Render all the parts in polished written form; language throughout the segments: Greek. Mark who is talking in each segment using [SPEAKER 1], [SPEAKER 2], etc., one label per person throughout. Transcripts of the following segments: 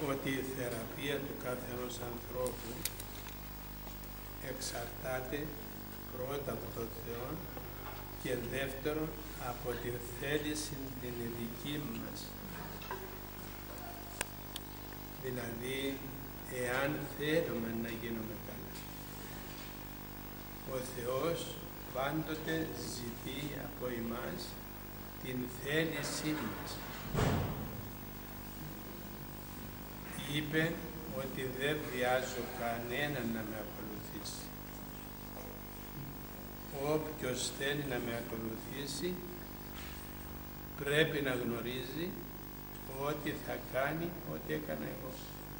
[SPEAKER 1] ότι η θεραπεία του κάθε ενός ανθρώπου εξαρτάται πρώτα από τον Θεό και δεύτερον από τη θέληση την δική μας. Δηλαδή, εάν θέλουμε να γίνουμε καλά, ο Θεός πάντοτε ζητεί από εμάς την θέλησή μας. Είπε ότι δεν βιάζω κανέναν να με ακολουθήσει. Όποιος θέλει να με ακολουθήσει πρέπει να γνωρίζει ότι θα κάνει ό,τι έκανα εγώ.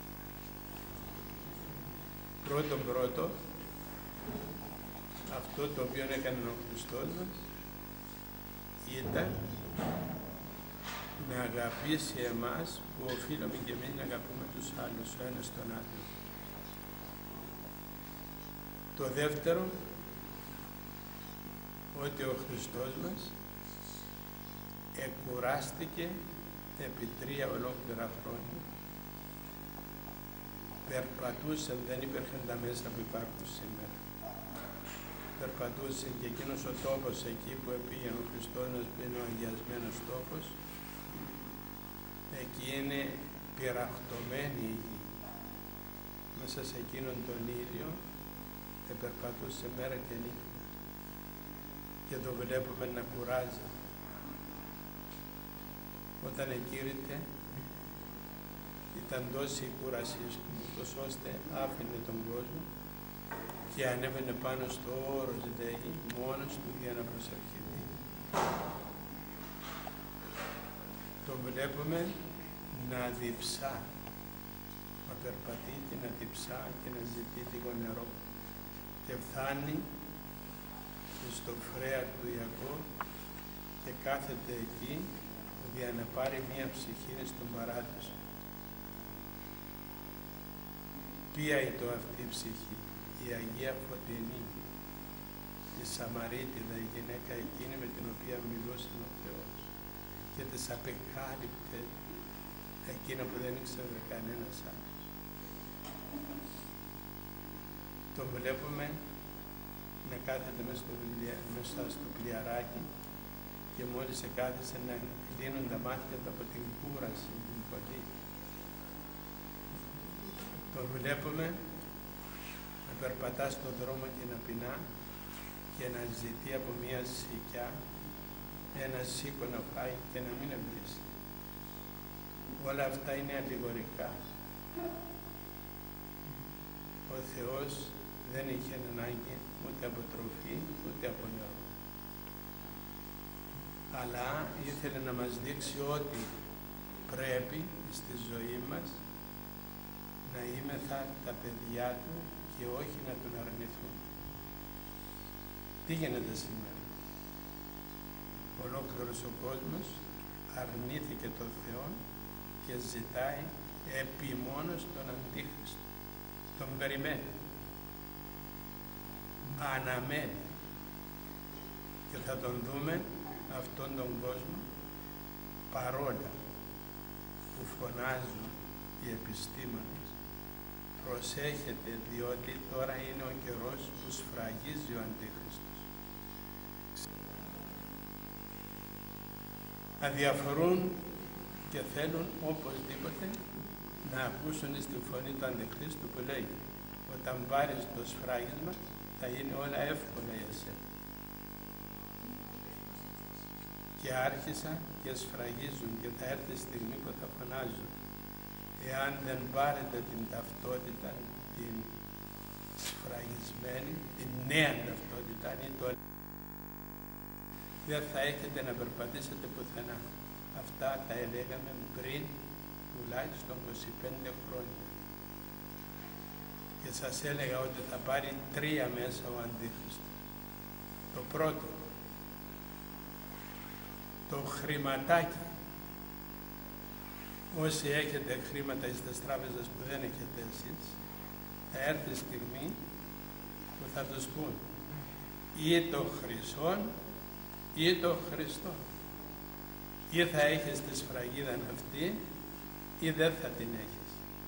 [SPEAKER 1] Πρώτον, αυτό το οποίο έκανε ο Χριστός μας ήταν να αγαπήσει εμάς που οφείλουμε και εμείς να αγαπούμε τους άλλους, ο ένας τον άλλο. Το δεύτερο, ότι ο Χριστός μας εκουράστηκε επί 3 ολόκληρα χρόνια. Περπατούσε, δεν υπήρχαν τα μέσα που υπάρχουν σήμερα. Περπατούσε και εκείνος ο τόπος εκεί που πήγαινε ο Χριστός μας, που είναι ο αγιασμένος τόπος, εκεί είναι πυραχτωμένη η γη. Μέσα σε εκείνον τον ήλιο περπατούσε μέρα και νύχτα. Και το βλέπουμε να κουράζει. Όταν εκήρυτε ήταν τόση η κούρασή του, ώστε άφηνε τον κόσμο και ανέβαινε πάνω στο όρος, λέγει, μόνος του για να προσευχηθεί. Τον βλέπουμε να διψά, να περπατεί και να διψά και να ζητεί λίγο νερό και φτάνει στο φρέα του Ιακώβ και κάθεται εκεί για να πάρει μία ψυχή στον παράδεισο. Ποια είναι αυτή η ψυχή? Η Αγία Φωτεινή, η Σαμαρίτιδα, η γυναίκα εκείνη με την οποία μιλούσε ο Θεός και της απεκάλυπτε εκείνο που δεν ήξερε κανένας άλλος. Τον βλέπουμε να κάθεται μέσα στο πλιαράκι και μόλις κάθισε να κλείνουν τα μάτια του από την κούραση, την πολύ. Τον βλέπουμε να περπατά στον δρόμο και να πεινά και να ζητεί από μία σικιά ένα σίκο να φάει και να μην εμπλήσει. Όλα αυτά είναι αλληγορικά. Ο Θεός δεν είχε ανάγκη ούτε από τροφή ούτε από νερό. Αλλά ήθελε να μας δείξει ότι πρέπει στη ζωή μας να είμεθα τα παιδιά του και όχι να τον αρνηθούμε. Τι γίνεται σήμερα? Ολόκληρος ο κόσμος αρνήθηκε τον Θεό και ζητάει επιμόνως τον Αντίχριστο. Τον περιμένει. Αναμένει. Και θα τον δούμε αυτόν τον κόσμο παρόλα που φωνάζουν οι επιστήμονες. Προσέχετε, διότι τώρα είναι ο καιρός που σφραγίζει ο Αντίχριστος. Αδιαφορούν και θέλουν οπωσδήποτε να ακούσουν στη φωνή του Αντιχρίστου που λέει όταν πάρεις το σφράγισμα θα είναι όλα εύκολα για εσένα. Και άρχισαν και σφραγίζουν και θα έρθει η στιγμή που θα φωνάζουν. Εάν δεν πάρετε την ταυτότητα, την σφραγισμένη, την νέα ταυτότητα, δεν θα έχετε να περπατήσετε πουθενά. Αυτά τα έλεγαμε πριν τουλάχιστον 25 χρόνια. Και σας έλεγα ότι θα πάρει 3 μέσα ο Αντίχριστος. Το πρώτο, το χρηματάκι. Όσοι έχετε χρήματα στις τράπεζες που δεν έχετε εσείς, θα έρθει η στιγμή που θα τους πούν ή το χρυσόν ή το Χριστό. Ή θα έχεις τη σφραγίδα αυτή ή δεν θα την έχεις.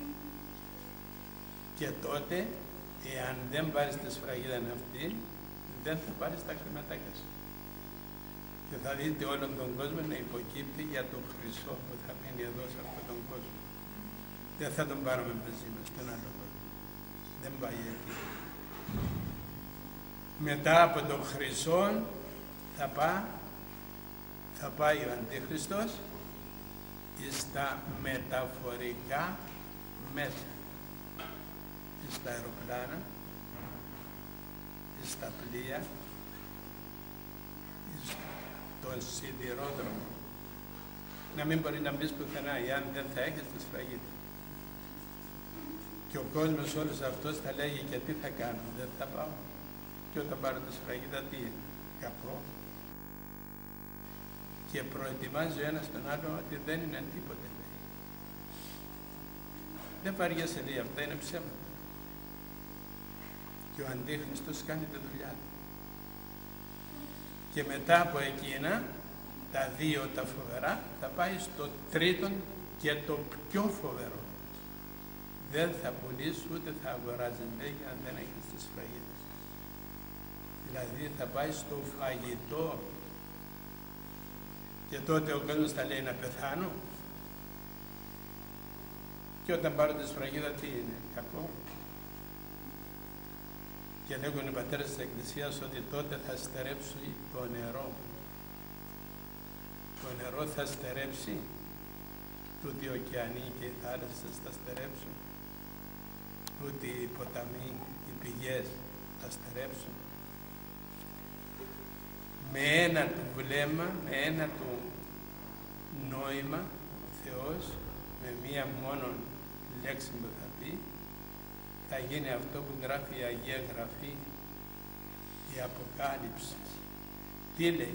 [SPEAKER 1] Και τότε, εάν δεν πάρεις τη σφραγίδα αυτή, δεν θα πάρεις τα χρηματάκια σου. Και θα δείτε όλον τον κόσμο να υποκύπτει για το χρυσό που θα μείνει εδώ σε αυτόν τον κόσμο. Δεν θα τον πάρουμε μαζί μας στον άλλο κόσμο. Δεν πάει εκεί. Μετά από τον χρυσό θα πάει ο Αντίχριστος στα μεταφορικά μέσα. Στα αεροπλάνα, στα πλοία, στον σιδηρόδρομο. Να μην μπορεί να μπεις πουθενά, εάν δεν θα έχεις τη σφραγίδα. Και ο κόσμος όλος αυτός θα λέγει και τι θα κάνω, δεν θα πάω. Και όταν πάρω τη σφραγίδα τι είναι, καπρό. Και προετοιμάζει ο ένας τον άλλο ότι δεν είναι τίποτε. Δεν βαριέσαι λέει, αυτά είναι ψέματα. Και ο Αντίχριστος κάνει τη δουλειά του. Και μετά από εκείνα, τα δύο τα φοβερά, θα πάει στο τρίτον και το πιο φοβερό. Δεν θα πουλήσει ούτε θα αγοράζει λέγει αν δεν έχεις τις σφραγίδες. Δηλαδή θα πάει στο φαγητό. Και τότε ο κόσμος θα λέει να πεθάνω. Και όταν πάρω τη σφραγίδα τι είναι, κακό. Και λέγουν οι πατέρες της Εκκλησίας ότι τότε θα στερέψει το νερό. Το νερό θα στερέψει, τούτοι οι ωκεανοί και οι θάλασσες θα στερέψουν, τούτοι οι ποταμοί, οι πηγές θα στερέψουν. Με ένα του βλέμμα, με ένα του νόημα, ο Θεός, με μία μόνο λέξη που θα πει, θα γίνει αυτό που γράφει η Αγία Γραφή, η Αποκάλυψη. Τι λέει,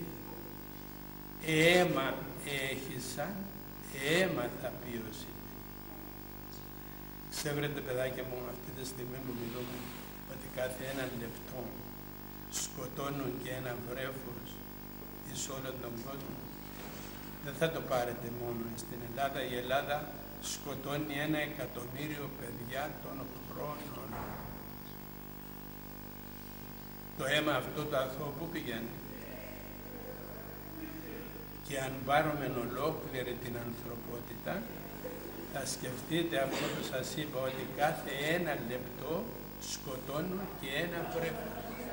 [SPEAKER 1] αίμα έχισαν, αίμα θα πίωση. Ξέρετε παιδάκια μου αυτή τη στιγμή που μιλούμε ότι κάθε ένα λεπτό σκοτώνουν και ένα βρέφος εις όλον τον κόσμο. Δεν θα το πάρετε μόνο στην Ελλάδα. Η Ελλάδα σκοτώνει 1 εκατομμύριο παιδιά των χρόνων. Το αίμα αυτό το αθώο που πηγαίνει. Και αν πάρουμε ολόκληρη την ανθρωπότητα, θα σκεφτείτε αυτό που σας είπα, ότι κάθε ένα λεπτό σκοτώνουν και ένα βρέφος.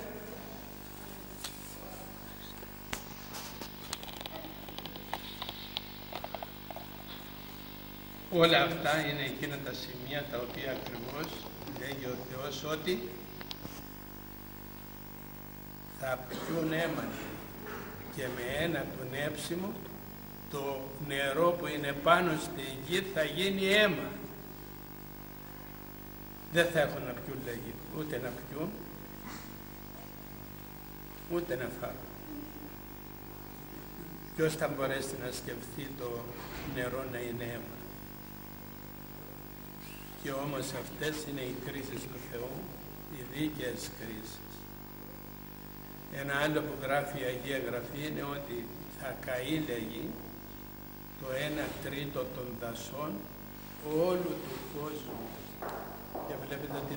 [SPEAKER 1] Όλα αυτά είναι εκείνα τα σημεία τα οποία ακριβώς λέγει ο Θεός ότι θα πιούν αίμα και με ένα του νέψιμο το νερό που είναι πάνω στη γη θα γίνει αίμα. Δεν θα έχουν να πιούν λέγει, ούτε να πιούν, ούτε να φάγουν. Ποιος θα μπορέσει να σκεφτεί το νερό να είναι αίμα. Και όμως αυτές είναι οι κρίσεις του Θεού, οι δίκαιες κρίσεις. Ένα άλλο που γράφει η Αγία Γραφή είναι ότι θα καεί, λέγει, το 1/3 των δασών όλου του κόσμου. Και βλέπετε ότι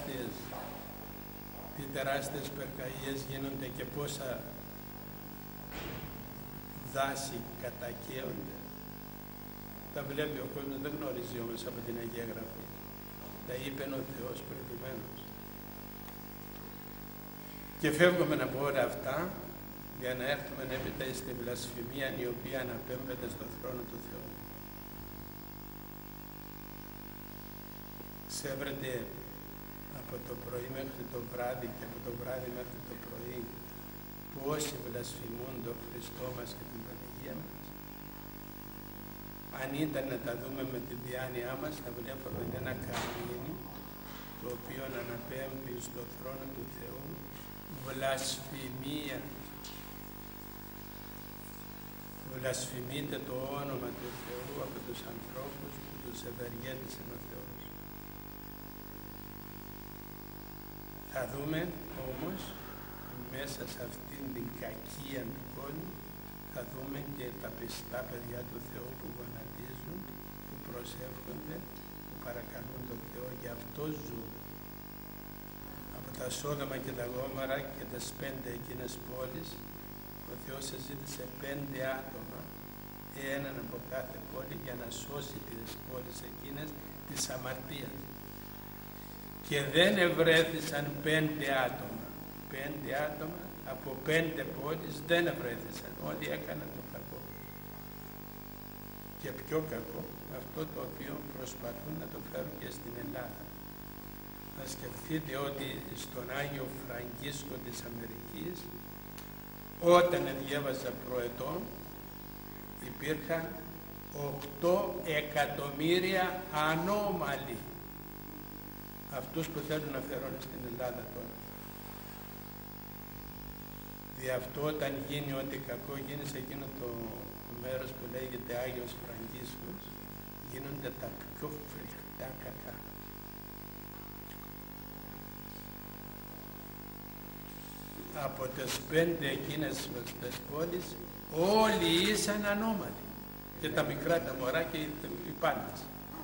[SPEAKER 1] τεράστιες πυρκαγιές γίνονται και πόσα δάση κατακαίονται. Τα βλέπει ο κόσμος, δεν γνωρίζει όμως από την Αγία Γραφή. Τα είπε ο Θεός προηγουμένως. Και φεύγουμε από όλα αυτά για να έρθουμε έπειτα στη βλασφημία η οποία αναπέμπεται στο θρόνο του Θεού. Ξέρετε από το πρωί μέχρι το βράδυ και από το βράδυ μέχρι το πρωί πόσοι βλασφημούν τον Χριστό μας και την Παναγία μας. Αν ήταν να τα δούμε με τη διάνοιά μας, θα βλέπουμε ένα καρμίνι το οποίο αναπέμπει στο θρόνο του Θεού βλασφημία. Βλασφημείται το όνομα του Θεού από τους ανθρώπους που τους ευεργέτησε ο Θεός. Θα δούμε όμως μέσα σε αυτήν την κακία του κόσμου, θα δούμε και τα πιστά παιδιά του Θεού που γονατίζουν, που προσεύχονται, που παρακαλούν τον Θεό, γι' αυτό ζουν. Από τα Σόδομα και τα Γόμορα και τις 5 εκείνες πόλεις, ο Θεός εζήτησε 5 άτομα, έναν από κάθε πόλη, για να σώσει τις πόλεις εκείνες της αμαρτίας. Και δεν ευρέθησαν 5 άτομα. 5 άτομα από 5 πόλεις δεν ευρέθησαν. Όλοι έκαναν το κακό. Και πιο κακό, αυτό το οποίο προσπαθούν να το φέρουν και στην Ελλάδα. Να σκεφτείτε ότι στον Άγιο Φραγκίσκο της Αμερικής, όταν διέβαζα προετών, υπήρχαν 8 εκατομμύρια ανώμαλοι. Αυτούς που θέλουν να φέρουν στην Ελλάδα τώρα. Δι' αυτό όταν γίνει ό,τι κακό γίνει σε εκείνο το μέρος που λέγεται Άγιος Φραγκίσκος, γίνονται τα πιο φρικτά κακά. Από τις 5 εκείνες τις πόλεις όλοι ήσαν ανώμαλοι. Και τα μικρά τα μωρά και οι πάντες.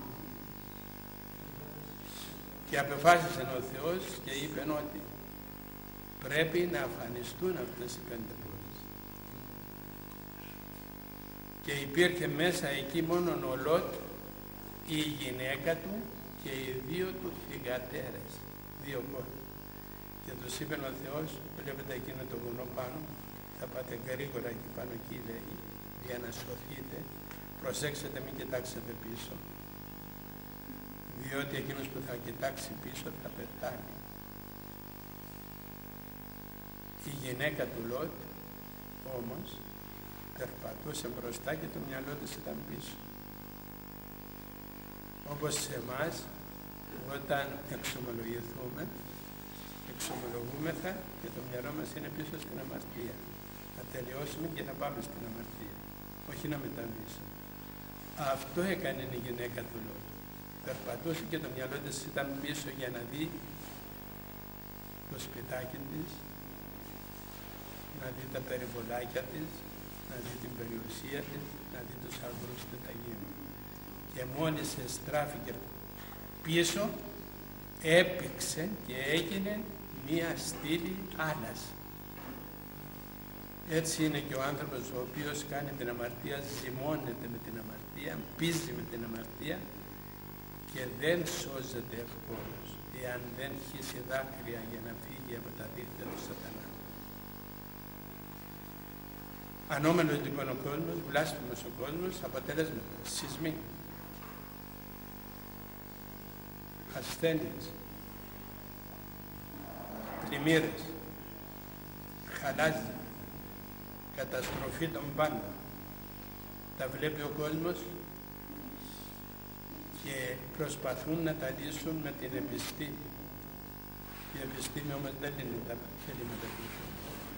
[SPEAKER 1] Και απεφάσισε ο Θεός και είπε ότι πρέπει να αφανιστούν αυτές οι 5 πόλεις. Και υπήρχε μέσα εκεί μόνον ο Λότ, η γυναίκα του και οι 2 του θυγατέρες, 2 κόρες. Και τους είπε ο Θεός, βλέπετε εκείνο το βουνό πάνω, θα πάτε γρήγορα εκεί πάνω εκεί, λέει, για να σωθείτε. Προσέξτε, μην κοιτάξετε πίσω, διότι εκείνος που θα κοιτάξει πίσω θα πεθάνει. Η γυναίκα του Λότ όμως περπατούσε μπροστά και το μυαλό της ήταν πίσω. Όπως σε εμάς, όταν εξομολογούμεθα και το μυαλό μας είναι πίσω στην αμαρτία. Να τελειώσουμε και να πάμε στην αμαρτία, όχι να μεταβήσουμε. Αυτό έκανε η γυναίκα του Λότ. Περπατούσε και το μυαλό της ήταν πίσω για να δει το σπιτάκι της, να δει τα περιβολάκια της, να δει την περιουσία της, να δει τους αγρούς τι θα γίνουν. Και μόλις στράφηκε πίσω, έπαιξε και έγινε μία στήλη άλλας. Έτσι είναι και ο άνθρωπος ο οποίος κάνει την αμαρτία, ζυμώνεται με την αμαρτία, πίζει με την αμαρτία και δεν σώζεται ευκόλως, εάν δεν χύσει δάκρυα για να φύγει από τα δίχτυα του σατανά. Ανώμενος λοιπόν ο κόσμος, βλάσφημος ο κόσμος, αποτέλεσματα, σεισμοί, ασθένειες, πλημμύρες, χαλάζι, καταστροφή των πάντων. Τα βλέπει ο κόσμος και προσπαθούν να τα λύσουν με την επιστήμη. Η επιστήμη όμως δεν είναι τα θελήματα του Θεού.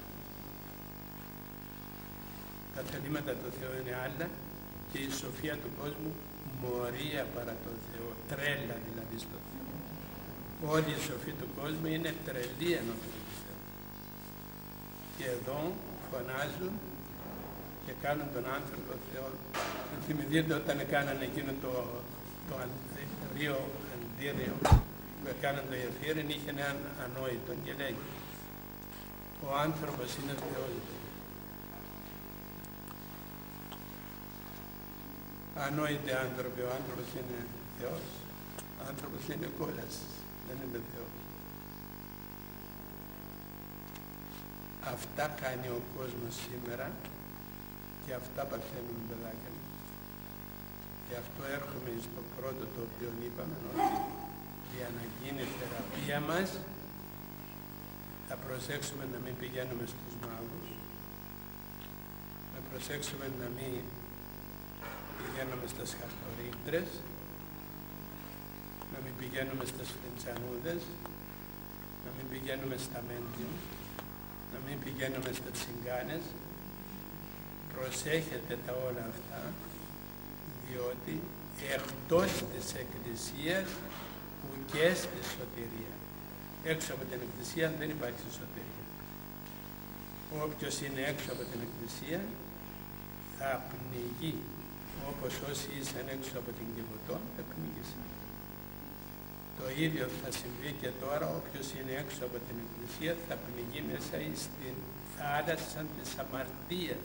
[SPEAKER 1] Τα θελήματα του Θεού είναι άλλα και η σοφία του κόσμου μορία παρά τον Θεό, τρέλα δηλαδή στο Θεό. Όλη η σοφή του κόσμου είναι τρελή ενώπιον του Θεού. Και εδώ φωνάζουν και κάνουν τον άνθρωπο Θεό. Θυμηθείτε όταν κάνανε εκείνο το Ρίο Αντίριο που έκαναν το Ιεφύριν, είχε έναν ανόητο και λέει ο άνθρωπος είναι Θεός. Ανόητοι άνθρωποι, ο άνθρωπος είναι Θεός. Ο άνθρωπος είναι κόλαση, δεν είναι Θεός. Αυτά κάνει ο κόσμος σήμερα και αυτά παθαίνουν παιδάκια μας. Γι' αυτό έρχομαι στο πρώτο το οποίο είπαμε, ότι για να γίνει η θεραπεία μας θα προσέξουμε να μην πηγαίνουμε στους μάγους, να προσέξουμε να μην πηγαίνουμε στις χαρτορίκτρες, να μην πηγαίνουμε στις φλιντσανούδες, να μην πηγαίνουμε στα μέντιου, να μην πηγαίνουμε στις τσιγκάνες. Προσέχετε τα όλα αυτά, διότι εκτός της Εκκλησίας ουκέστη σωτηρία. Έξω από την Εκκλησία δεν υπάρχει σωτηρία. Όποιος είναι έξω από την Εκκλησία θα πνιγεί, όπως όσοι ήσαν έξω από την Κιβωτό θα πνίγησαν. Το ίδιο θα συμβεί και τώρα. Όποιος είναι έξω από την Εκκλησία θα πνιγεί μέσα στην θάλασσα της αμαρτίας.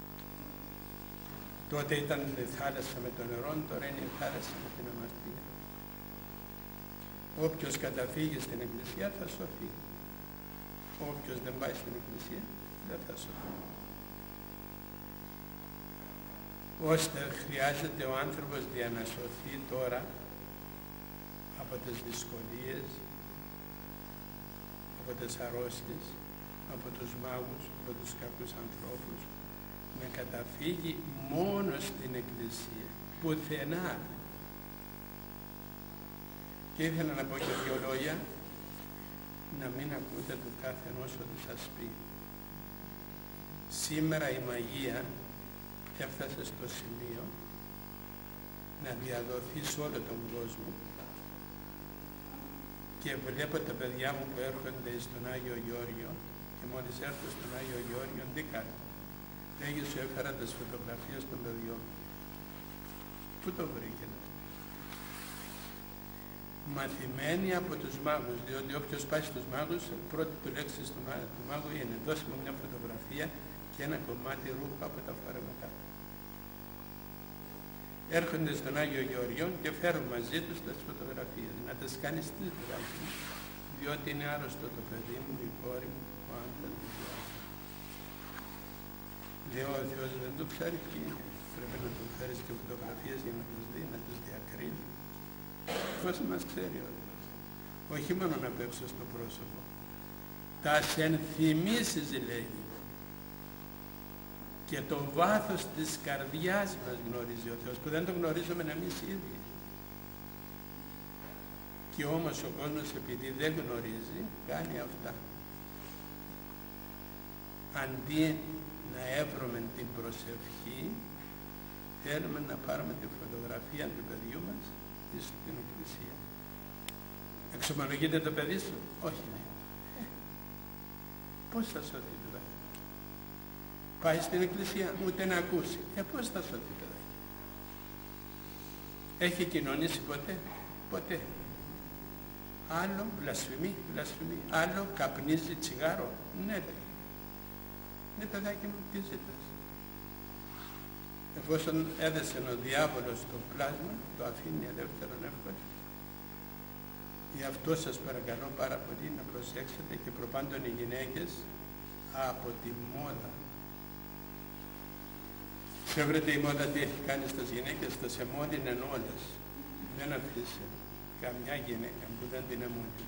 [SPEAKER 1] Τότε ήταν η θάλασσα με το νερό, τώρα είναι η θάλασσα με την αμαρτία. Όποιος καταφύγει στην Εκκλησία θα σωθεί. Όποιος δεν πάει στην Εκκλησία δεν θα σωθεί. Ώστε χρειάζεται ο άνθρωπος για να σωθεί τώρα από τις δυσκολίες, από τις αρρώστιες, από τους μάγους, από τους κακούς ανθρώπους, να καταφύγει μόνο στην Εκκλησία, πουθενά. Και ήθελα να πω και δύο λόγια, να μην ακούτε του κάθε ενός ό,τι σας πει. Σήμερα η μαγεία έφτασε στο σημείο να διαδοθεί σε όλο τον κόσμο και βλέπω τα παιδιά μου που έρχονται στον Άγιο Γεώργιο και μόλις έρθω στον Άγιο Γεώργιο τι κάνω? Λέγει σου έφερα τις φωτογραφίες των παιδιών. Πού το βρήκε? Μαθημένοι από τους μάγους, διότι όποιος πάει στους μάγους, πρώτη του λέξη του μάγου είναι δώσε μου μια φωτογραφία και ένα κομμάτι ρούχο από τα φορέματά του. Έρχονται στον Άγιο Γεωργιό και φέρουν μαζί τους τις φωτογραφίες. Να τις κάνεις τι δηλαδή, διότι είναι άρρωστο το παιδί μου, η κόρη μου, ο άντρας μου. Λέω ο Θεός δεν το ξέρει ποιοι είναι. Πρέπει να του φέρεις και φωτογραφίες για να τους δει, να τους διακρίνει. Πώς μας ξέρει ο Θεός. Όχι μόνο να πέψω στο πρόσωπο. Τα ενθυμίσεις λέγει. Και το βάθος της καρδιάς μας γνωρίζει ο Θεός, που δεν το γνωρίζουμε εμείς ίδιοι. Και όμως ο κόσμος επειδή δεν γνωρίζει, κάνει αυτά. Αντί να έβρουμε την προσευχή, θέλουμε να πάρουμε τη φωτογραφία του παιδιού μας στην Εκκλησία. Εξομολογείται το παιδί σου? Όχι, ναι. Πώς θα σωθεί το παιδάκι? Πάει στην Εκκλησία, ούτε να ακούσει. Πώς θα σωθεί το παιδάκι? Έχει κοινωνήσει ποτέ? Ποτέ. Άλλο βλασφημεί, άλλο καπνίζει τσιγάρο. Ναι, λέει. Ναι, παιδάκι μου, τι ζητάς? Εφόσον έδεσε ο διάβολος το πλάσμα, το αφήνει ελεύθερο εύκολα. Γι' αυτό σας παρακαλώ πάρα πολύ να προσέξετε και προπάντων οι γυναίκες από τη μόδα. Ξέρετε η μόδα τι έχει κάνει στις γυναίκες? Το σεμόλυνεν όλες. Δεν αφήσει καμιά γυναίκα που δεν την εμόλυνε.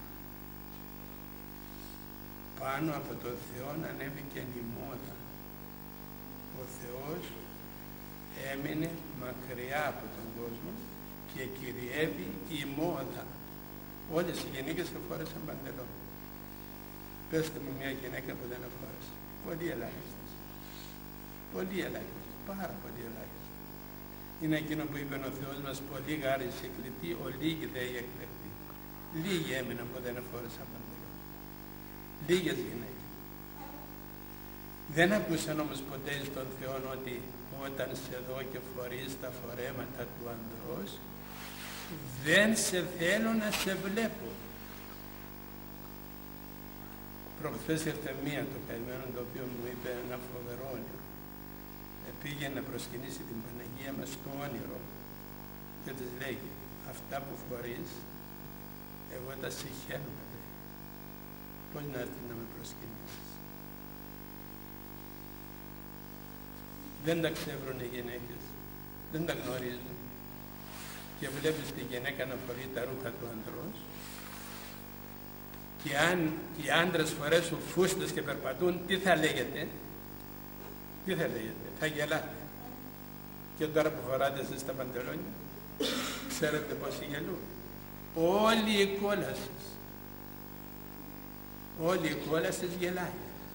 [SPEAKER 1] Πάνω από το Θεό ανέβηκε η μόδα. Ο Θεός έμεινε μακριά από τον κόσμο και κυριεύει η μόδα. Όλες οι γυναίκες εφόρεσαν παντελόν. Πέστε μου μια γυναίκα που δεν εφόρεσε. Πολύ ελάχιστες. Πολύ ελάχιστες. Πάρα πολύ ελάχιστες. Είναι εκείνο που είπε ο Θεός μας, πολύ γάρις εκλητή, ο λίγοι δε η εκλεκτή. Λίγοι έμειναν που δεν εφόρεσαν παντελόν. Λίγες γυναίκες. Δεν ακούσαν όμως ποτέ στον Θεό ότι όταν σε δω και φορείς τα φορέματα του ανδρός, δεν σε θέλω να σε βλέπω. Προχθές ήρθε μία το καημένο, το οποίο μου είπε ένα φοβερό όνειρο. Πήγε να προσκυνήσει την Παναγία μας στο όνειρο και της λέγει, αυτά που φορείς, εγώ τα συγχαίρομαι, λέει. Πώς να έρθει να με προσκυνήσεις? Δεν τα ξέρουν οι γυναίκες, δεν τα γνωρίζουν. Και βλέπεις τη γυναίκα να φορεί τα ρούχα του ανδρός και αν οι άντρες φορέσουν φούστες και περπατούν, τι θα λέγεται? Τι θα λέγεται? Θα γελάτε. Και τώρα που φοράτε εσείς τα παντελόνια, ξέρετε πόσοι γελούν? Όλοι οι κόλασες. Όλοι οι κόλασες γελάει.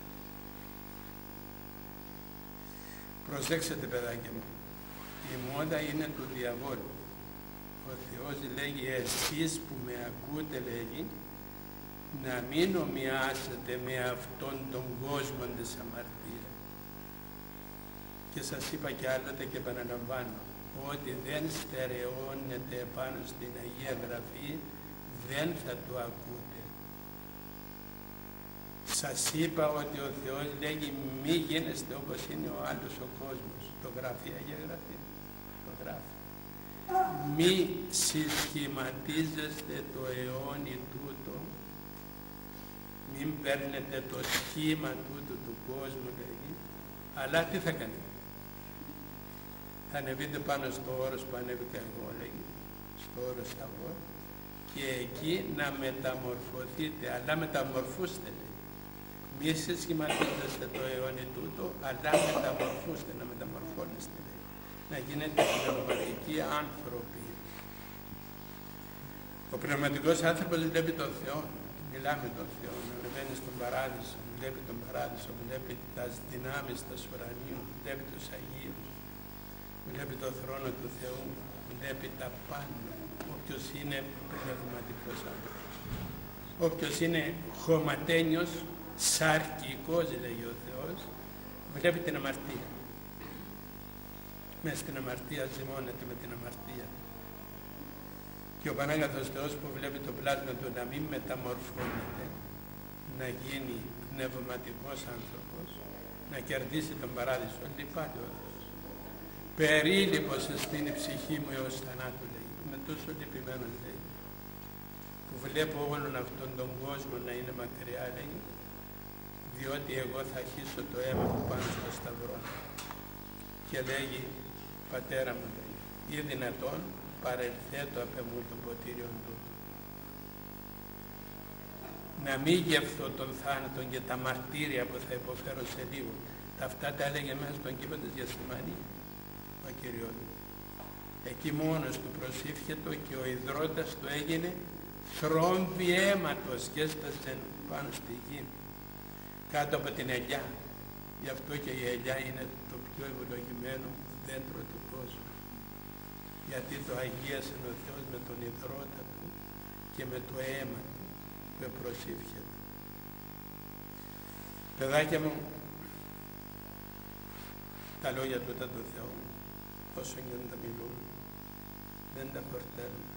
[SPEAKER 1] Προσέξτε παιδάκια μου, η μόδα είναι του διαβόλου. Ο Θεός λέγει, εσείς που με ακούτε, λέγει, να μην ομοιάσετε με αυτόν τον κόσμο της αμαρτίας. Και σας είπα κι άλλοτε και επαναλαμβάνω, ότι δεν στερεώνεται πάνω στην Αγία Γραφή δεν θα του ακούτε. Σας είπα ότι ο Θεός λέγει μη γίνεστε όπως είναι ο άλλος ο κόσμος. Το γράφει η Αγία Γραφή. Το γράφει. Μη συσχηματίζεστε το αιώνι τούτο. Μην παίρνετε το σχήμα τούτου του κόσμου, λέγει. Αλλά τι θα κάνετε? Θα ανεβείτε πάνω στο όρος που ανέβηκα εγώ, λέγει. Στο όρος Σταυρό. Και εκεί να μεταμορφωθείτε. Αλλά μεταμορφούστε, λέει. Μη συσχηματίζεστε το αιώνι τούτο, αλλά μεταμορφούστε, να μεταμορφώνεστε, λέει. Να γίνετε πνευματικοί άνθρωποι. Ο πνευματικός άνθρωπος βλέπει τον Θεό, μιλάμε τον Θεό, ανεβαίνει στον παράδεισο, βλέπει τον παράδεισο, βλέπει τις δυνάμεις του ουρανίου, βλέπει τους Αγίους, βλέπει τον θρόνο του Θεού, βλέπει τα πάντα. Όποιος είναι πνευματικός άνθρωπος. Όποιος είναι χωματένιος, σαρκικός, λέγει ο Θεός, βλέπει την αμαρτία. Μες στην αμαρτία ζυμώνεται με την αμαρτία. Και ο Πανάγαθος Θεός που βλέπει το πλάσμα του να μην μεταμορφώνεται, να γίνει πνευματικός άνθρωπος, να κερδίσει τον παράδεισο, λυπάται ο Θεός. Περίλυπος εστίν η ψυχή μου έως θανάτου, λέει. Είναι τόσο λυπημένος, λέει, που βλέπω όλον αυτόν τον κόσμο να είναι μακριά, λέει, διότι εγώ θα χύσω το αίμα μου πάνω στο σταυρό. Και λέγει, πατέρα μου, λέει, ή δυνατόν παρελθέτω απ' εμού το ποτήριον του. Να μην γευθώ τον θάνατο και τα μαρτύρια που θα υποφέρω σε λίγο. Αυτά τα έλεγε μέσα στον κήπο της Γεσημανή ο Κύριος. Εκεί μόνος του προσήφιετο και ο ιδρώτας του έγινε θρόμβη αίματος και έστασε πάνω στη γη, κάτω από την ελιά. Γι' αυτό και η ελιά είναι το πιο ευλογημένο δέντρο του κόσμου. Γιατί το αγίασε ο Θεός με τον ιδρώτα του και με το αίμα του που προσήφιεται. Παιδάκια μου, τα λόγια τούτα του Θεού, όσο και δεν τα μιλούν, δεν τα χορταίνουν.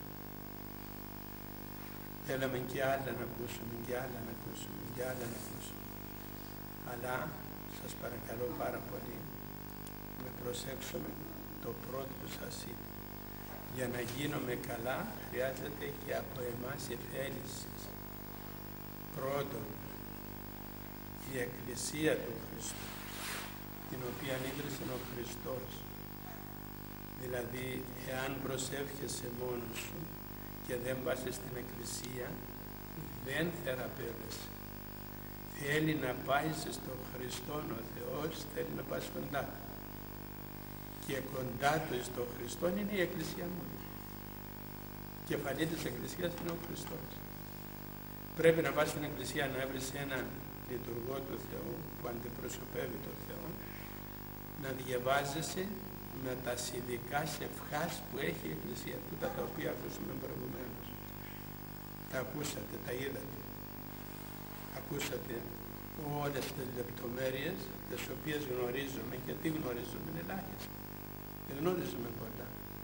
[SPEAKER 1] Θέλαμε και άλλα να ακούσουμε, και άλλα να ακούσουμε, και άλλα να ακούσουμε. Αλλά σας παρακαλώ πάρα πολύ να προσέξουμε το πρώτο που σας είπα. Για να γίνουμε καλά χρειάζεται και από εμάς εφέληση. Πρώτον, η Εκκλησία του Χριστού, την οποία ίδρυσε ο Χριστός. Δηλαδή, εάν προσεύχεσαι μόνος σου και δεν πας στην Εκκλησία, δεν θεραπεύεσαι. Θέλει να πάει στον Χριστόν ο Θεός, θέλει να πας κοντά του. Και κοντά του στον Χριστόν είναι η Εκκλησία μόνο. Κεφαλή της Εκκλησίας είναι ο Χριστός. Πρέπει να πας στην Εκκλησία να βρεις έναν λειτουργό του Θεού που αντιπροσωπεύει τον Θεό, να διαβάζεσαι με τα συνδικά σευχάς που έχει η Εκκλησία, τούτα τα οποία ακούσαμε προηγουμένως. Τα ακούσατε, τα είδατε. Ακούσατε όλες τις λεπτομέρειες τις οποίες γνωρίζουμε. Γιατί γνωρίζουμε? Είναι ελάχιστα. Δεν γνωρίζουμε πολλά.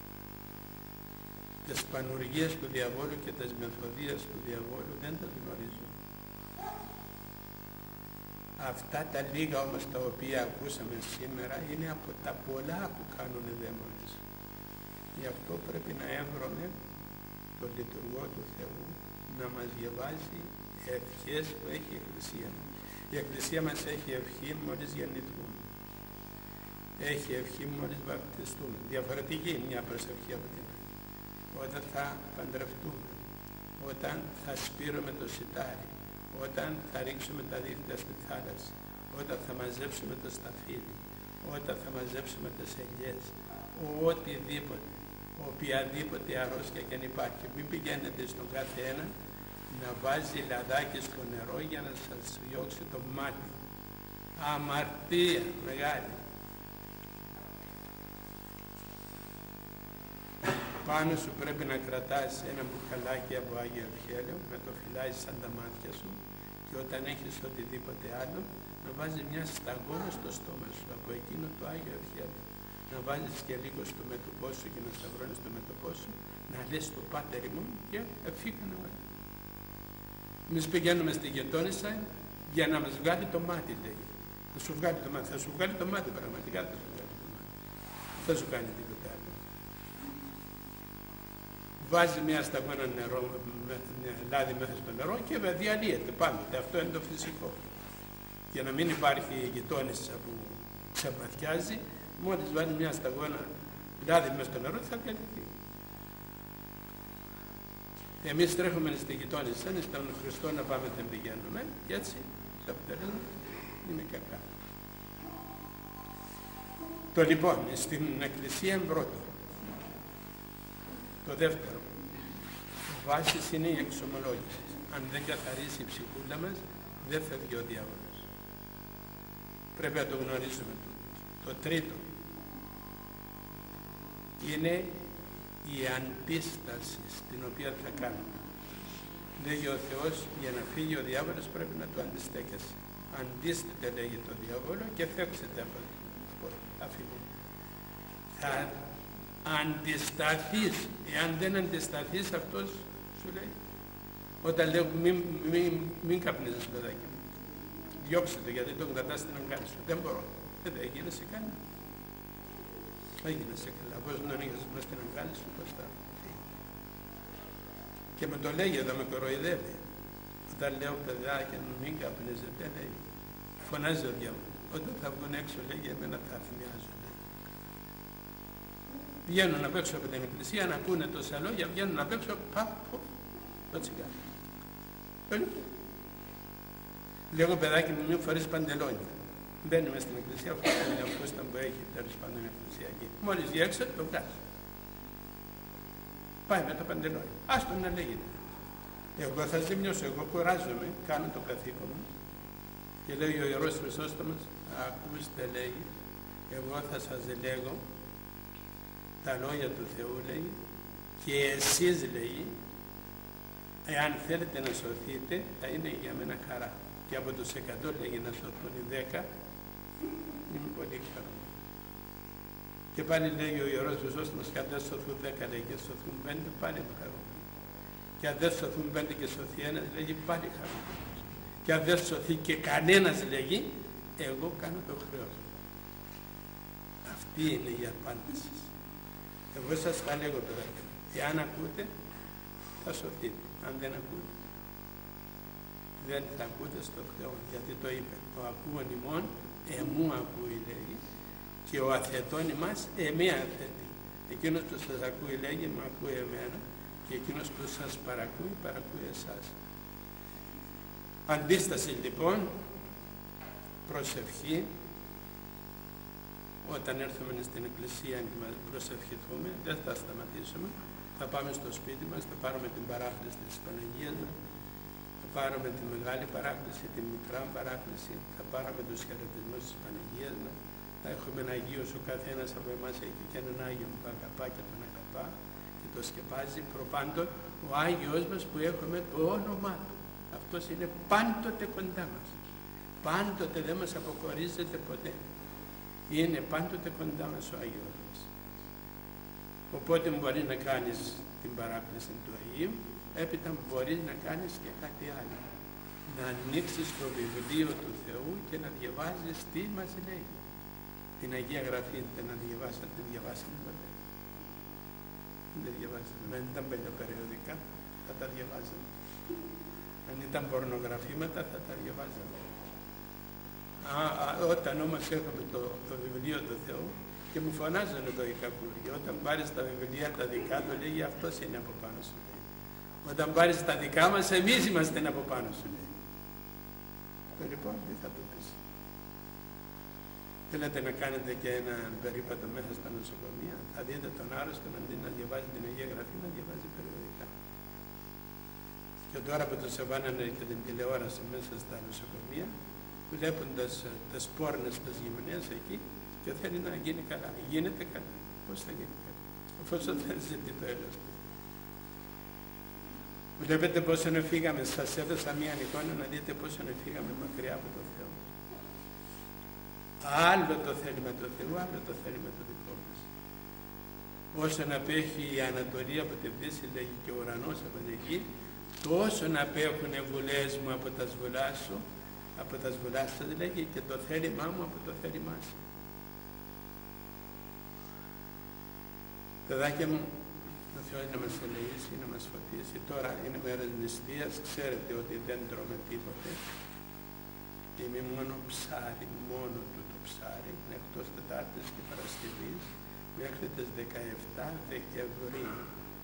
[SPEAKER 1] Τις πανουργίες του διαβόλου και τις μεθοδίες του διαβόλου δεν τα γνωρίζουμε. Αυτά τα λίγα όμως τα οποία ακούσαμε σήμερα είναι από τα πολλά που κάνουν οι δαίμονες. Γι' αυτό πρέπει να έβρουμε τον λειτουργό του Θεού να μας διαβάζει ευχές που έχει η Εκκλησία. Η Εκκλησία μας έχει ευχή μόλις γεννηθούμε. Έχει ευχή μόλις βαπτιστούμε. Διαφορετική μια προσευχή από την άλλη. Όταν θα παντρευτούμε, όταν θα σπείρουμε το σιτάρι, όταν θα ρίξουμε τα δίχτυα στη θάλασσα, όταν θα μαζέψουμε το σταφύλι, όταν θα μαζέψουμε τις ελιές, οτιδήποτε, οποιαδήποτε αρρώστια και αν υπάρχει. Μην πηγαίνετε στον κάθε ένα να βάζει λαδάκι στο νερό για να σας διώξει το μάτι. Αμαρτία μεγάλη. Πάνω σου πρέπει να κρατάς ένα μπουκαλάκι από Άγιο Ευχέλαιο, να το φυλάζεις σαν τα μάτια σου και όταν έχεις οτιδήποτε άλλο να βάζεις μια σταγόνα στο στόμα σου από εκείνο το Άγιο Ευχέλαιο. Να βάζεις και λίγο στο μέτωπό σου και να σταυρώνεις το μέτωπό σου, να λες το Πάτερ ημών και φύγανε όλα. Εμείς πηγαίνουμε στη γειτόνισσα για να μας βγάλει το μάτι, λέει. Θα σου βγάλει το μάτι, θα σου βγάλει το μάτι, πραγματικά θα σου βγάλει το μάτι. Θα σου κάνει τίποτα άλλο. Βάζει μια σταγόνα νερό, λάδι μέσα στο νερό και διαλύεται πάνω. Αυτό είναι το φυσικό. Για να μην υπάρχει γειτόνισσα που ξεπαθιάζει, μόλις βάλει μια σταγόνα λάδι μέσα στο νερό θα διαλυθεί. Εμείς τρέχουμε στη γειτόνισσα, στον Χριστό να πάμε δεν πηγαίνουμε και έτσι το αποτέλεσμα είναι κακά. Το λοιπόν, στην Εκκλησία πρώτο. Το δεύτερο, βάσης είναι η εξομολόγηση. Αν δεν καθαρίσει η ψυχούλα μας, δεν φεύγει ο διάβολος. Πρέπει να το γνωρίζουμε τούτο. Το τρίτο είναι η αντίσταση στην οποία θα κάνουμε. Λέγει ο Θεός, για να φύγει ο διάβολος πρέπει να του αντιστέκεσαι. Αντίσταται, λέγει το διάβολο, και φεύξετε από αφήνει. Θα αντισταθείς. Εάν δεν αντισταθείς, αυτός σου λέει, όταν λέω μην καπνίζεις, παιδάκι μου, διώξε το, γιατί τον κρατάς στην αγκάλη σου. Δεν μπορώ. Δεν γίνεσαι κανένα. Δεν γίνεσαι καλά. Πώς να ανοίγεις μέσα στην αγκάλη σου, πώς θα φύγει. Και με το λέγει εδώ, με κοροϊδεύει. Όταν λέω παιδάκια μου μην καπνίζετε, λέει, φωνάζει ο διάβολος. Όταν θα βγουν έξω, λέγει, εμένα θα θυμιάζουν. Βγαίνουν απ' έξω από την εκκλησία, να ακούνε τόσα λόγια, βγαίνουν απ' έξω, το τσιγάρο. Λέγω, παιδάκι μου, μην φορείς παντελόνια. Μπαίνουμε στην εκκλησία, αυτό είναι μια φούστα που έχει τέλος πάντων η εκκλησία εκεί. Μόλις βγει έξω, το βγάζει. Πάει με το παντελόνι. Άστο να λέγεται. Εγώ θα ζημιώσω, εγώ κουράζομαι, κάνω το καθήκον μου. Και λέει ο Ιερός Χρυσόστομος, ακούστε, λέει, εγώ θα σας λέγω τα λόγια του Θεού, λέει, και εσείς, λέει, εάν θέλετε να σωθείτε, θα είναι για μένα χαρά. Και από τους 100, λέγει, να σωθούν οι 10, είμαι πολύ χαρούμενος. Και πάλι λέει ο Ιερός Χρυσόστομος, και αν δεν σωθούν 10, λέει, και σωθούν 5, πάλι είμαι χαρούμενος. Και αν δεν σωθούν 5 και σωθεί 1, λέγει, πάλι χαρούμενος. Και αν δεν σωθεί και κανένας, λέγει, εγώ κάνω το χρέος μου. Αυτή είναι η απάντηση. Εγώ σας τα λέγω, παιδάκια. Εάν ακούτε, θα σωθείτε. Αν δεν ακούτε, δεν θα ακούτε στο Θεό. Γιατί το είπε, ο ακούων ημών, εμού ακούει, λέγει, και ο αθετών ημάς, εμέ αθετεί. Εκείνος που σας ακούει, λέγει, με ακούει εμένα, και εκείνος που σας παρακούει, παρακούει εσάς. Αντίσταση λοιπόν, προσευχή. Όταν έρθουμε στην εκκλησία και μας προσευχηθούμε, δεν θα σταματήσουμε. Θα πάμε στο σπίτι μας, θα πάρουμε την παράκληση της Παναγίας μας, θα πάρουμε τη μεγάλη παράκληση, τη μικρά παράκληση, θα πάρουμε τους χαιρετισμούς της Παναγίας μας, θα έχουμε ένα Αγίος, ο καθένας από εμάς έχει και έναν Άγιο που αγαπά και τον αγαπά και το σκεπάζει. Προπάντων ο Άγιος μας που έχουμε το όνομά του. Αυτός είναι πάντοτε κοντά μας. Πάντοτε δεν μας αποχωρίζεται ποτέ. Είναι πάντοτε κοντά μας ο Άγιος μας. Οπότε μπορεί να κάνεις την παράκληση του Αγίου, έπειτα μπορείς να κάνεις και κάτι άλλο. Να ανοίξεις το βιβλίο του Θεού και να διαβάζεις τι μας λέει. Την Αγία Γραφή δεν διαβάσατε ποτέ. Δεν διαβάσατε. Αν ήταν παλιοπεριοδικά θα τα διαβάζατε. Αν ήταν πορνογραφήματα θα τα διαβάζατε. Όταν όμως έχουμε το βιβλίο του Θεού, και μου φωνάζουν εδώ οι κακούργοι, όταν πάρεις τα βιβλία τα δικά του, λέει, αυτός είναι από πάνω σου. Λέει. Όταν πάρεις τα δικά μας, εμείς είμαστε από πάνω σου. Λέει. Λοιπόν, τι θα το πεις. Θέλετε να κάνετε και ένα περίπατο μέσα στα νοσοκομεία, θα δείτε τον άρρωστο αντί να διαβάζει την Αγία Γραφή, να διαβάζει περιοδικά. Και τώρα που το σεβάνανε και την τηλεόραση μέσα στα νοσοκομεία, βλέποντας τις πόρνες, τις γυμνές εκεί, και θέλει να γίνει καλά. Γίνεται καλά. Πώς θα γίνει καλά, εφόσον δεν ζητεί το έλεος του. Βλέπετε πόσο φύγαμε, σας έδωσα μία εικόνα να δείτε πόσο φύγαμε μακριά από το Θεό. Άλλο το θέλουμε το Θεό, άλλο το θέλουμε το δικό μας. Όσο να απέχει η Ανατολή από τη Δύση, λέγει, και ο ουρανός από τη γη, τόσο να απέχουν βουλές μου από τα σβουλά σου, από τα σβουλά σας λέγει, και το θέλημά μου από το θέλημά σου. Παιδάκια μου, ο Θεός να μας ελεήσει, να μας φωτίσει. Τώρα είναι μέρες νηστείας, ξέρετε ότι δεν τρώμε τίποτε. Είμαι μόνο ψάρι, μόνο το ψάρι, εκτός Τετάρτης και Παρασκευής, μέχρι τις 17 Δεκεμβρίου.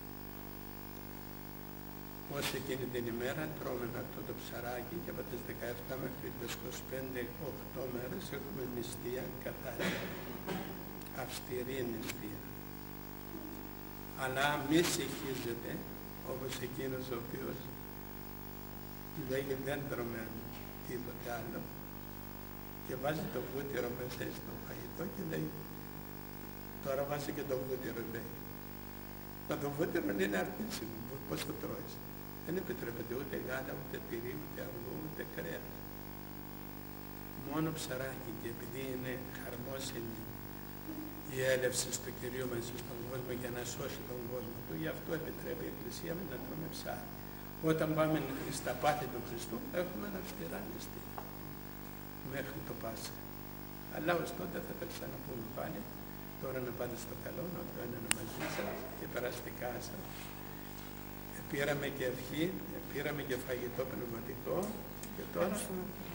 [SPEAKER 1] Ως εκείνη την ημέρα τρώμε αυτό το ψαράκι και από τις 17 μέχρι τις 25, 8 μέρες έχουμε νηστεία κατάλληλα, αυστηρή νηστεία. Αλλά μη συγχύζετε όπως εκείνος ο οποίος λέγει δεν τρώμε τίποτε άλλο και βάζει το βούτυρο μέσα στο φαγητό και λέει τώρα βάζει και το βούτυρο, λέει. Μα το βούτυρο είναι αρτήσιμο, πώς το τρώεις. Δεν επιτρέπεται ούτε γάλα, ούτε τυρί, ούτε αυγό, ούτε κρέας. Μόνο ψαράκι, και επειδή είναι χαρμόσυνη η έλευση του Κυρίου μέσα στον κόσμο για να σώσει τον κόσμο του, γι' αυτό επιτρέπει η Εκκλησία μας να τρώμε ψάρι. Όταν πάμε στα πάθη του Χριστού έχουμε ένα αυστηρά νηστεία μέχρι το Πάσχα. Αλλά ως τότε θα τα ξαναπούμε πάλι. Τώρα να πάτε στο καλό, να το είναι μαζί σας και περαστικά σας. Πήραμε και ευχή, πήραμε και φαγητό πνευματικό και τώρα